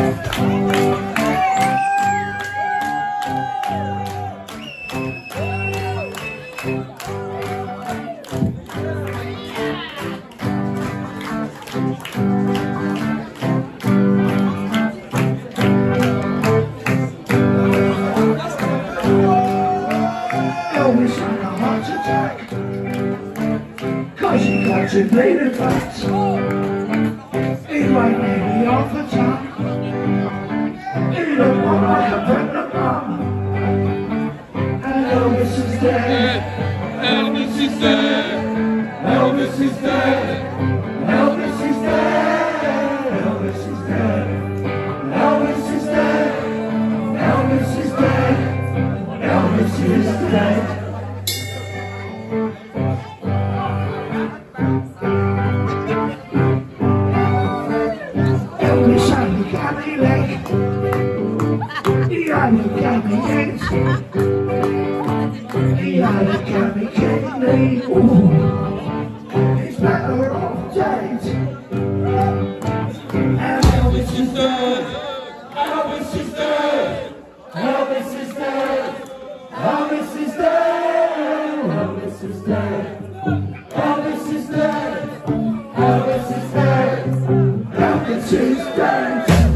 Elvis had a heart attack, 'cause he contemplated facts. He might maybe off the top. He looked more like a pregnant mom. And Elvis is dead. Elvis is dead. Elvis is dead. Elvis is dead. Elvis is dead. Elvis is dead. Elvis is dead. Elvis is dead. Elvis had a canny leg. He had a canny head. He had a canny kidney. Ooh, he's better off dead. And Elvis is dead. Elvis is dead. Elvis is dead. Elvis is dead. Elvis is dead. Elvis is dead. Elvis is dead. Elvis is dead.